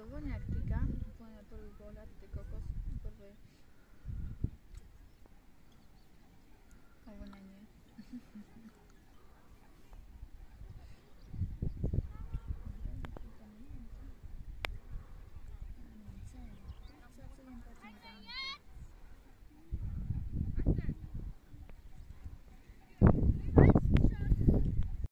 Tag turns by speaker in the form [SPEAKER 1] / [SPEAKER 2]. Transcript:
[SPEAKER 1] vonia actica, vonia părul golat de cocos, părvăie. O vonia nie.